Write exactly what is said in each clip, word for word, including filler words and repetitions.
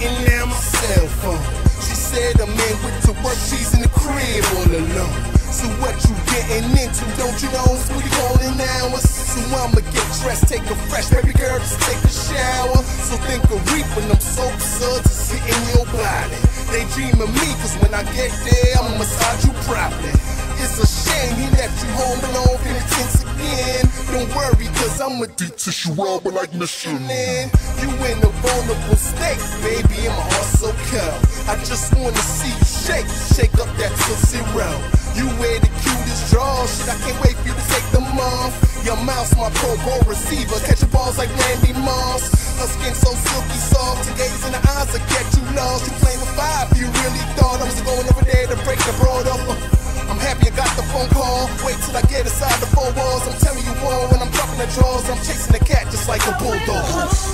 getting down my cell phone. She said a man went to work, she's in the crib all alone. So what you getting into? Don't you know it's what you calling hours? So I'ma get dressed, take a fresh, baby girl, just take a shower. So think of reaping them soap suds is hitting your body. They dream of me, cause when I get there, I'ma massage you properly. It's a shame he left you home alone, feeling tense again. Don't worry, cause I'm a deep tissue robber like Michelin. You in a vulnerable state, baby, and my heart's so cold. I just wanna see you shake, shake up that Tootsie Roll. You wear the cutest drawers, shit, I can't wait for you to take them off. Your mouth's my Pro Bowl receiver, catching balls like Randy Moss. Her skin so silky soft, to gaze in the eyes will get you lost. You playing with five, you really thought I was going over there to break the broad up. I'm happy I got the phone call. Wait till I get inside the four walls. I'm telling you all, when I'm dropping the drawers, I'm chasing the cat just like a bulldog.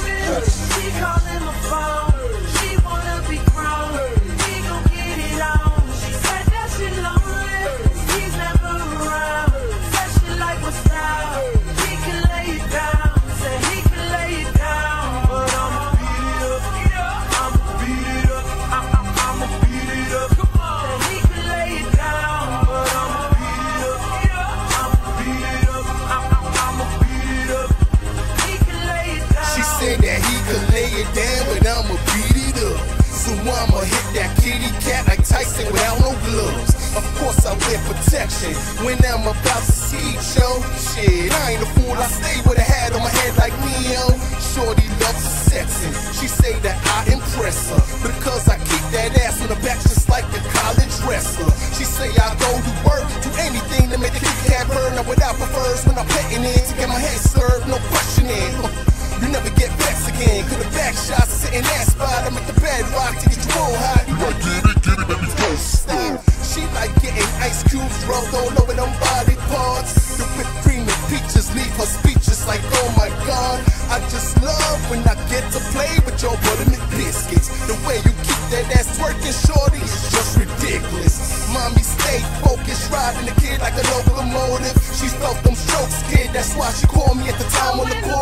She calling my phone. She wanna be grown. We gon' get it on. She said that she lonely. He's never around. Said she like my style. He can lay it down. Said he can lay it down. But I'ma beat it up. I'ma beat it up. I, I, I'ma beat it up. Come on. Said he can lay it down. But I'ma beat it up. I'ma beat it up. I, I, I'ma beat it up. He can lay it down. She said that he could lay it down, but I'ma beat it up. So I'ma hit that kitty cat like Tyson without no gloves. Of course I wear protection when I'm about to see show. Shit, I ain't a fool, I stay with a hat on my head like Neo. Shorty loves sexing, she say that I impress her because I keep that ass on the back just like a college wrestler. She say I go to work, do anything to make the kitty cat burn. Now what I prefers when I'm petting it to get my head served, no questioning. You never get vexed again, cause the back shots sit in that spot. I make the bed rock to get you all hot. You like get it, get it, baby, go stop. She like getting ice cubes rubbed all over them body parts. The whipped cream and peaches leave her speechless like, oh my god. I just love when I get to play with your buttermilk biscuits. The way you keep that ass twerking, shorty, is just ridiculous. Mommy stay focused, riding the kid like a locomotive. She felt them strokes, kid, that's why she called me at the time on the court.